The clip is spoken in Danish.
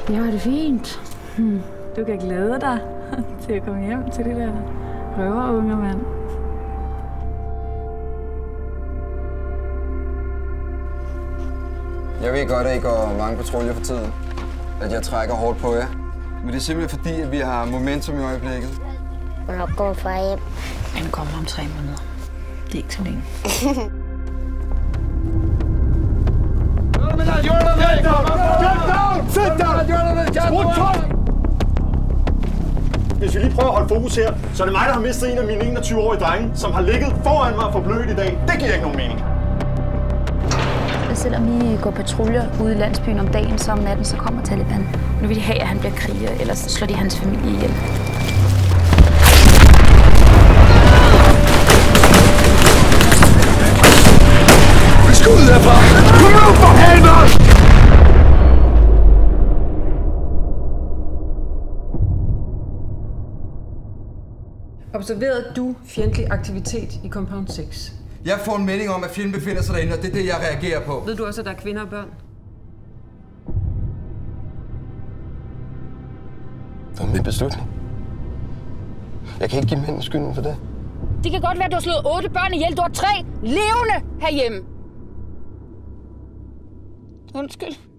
Jeg har det fint. Du kan glæde dig til at komme hjem til det der røverunge, mand. Jeg ved godt, at I går mange patruljer for tiden. At jeg trækker hårdt på jer. Men det er simpelthen fordi, at vi har momentum i øjeblikket. Hvornår går far hjem? Han kommer om 3 måneder. Det er ikke så længe. Hvis vi lige prøver at holde fokus her, så er det mig, der har mistet en af mine 21-årige drenge, som har ligget foran mig for blødt i dag. Det giver ikke nogen mening. Selvom I går patruljer ude i landsbyen om dagen, så om natten, så kommer Taliban. Nu vil de have, at han bliver kriger, ellers slår de hans familie ihjel. Vi skal ud herfra! Kom ud for helvede! Observerede du fjendtlig aktivitet i Compound 6? Jeg får en melding om, at fjenden befinder sig derinde, og det er det, jeg reagerer på. Ved du også, at der er kvinder og børn? Det var min beslutning. Jeg kan ikke give mændene skylden for det. Det kan godt være, at du har slået 8 børn ihjel. Du har 3 levende herhjemme. Undskyld.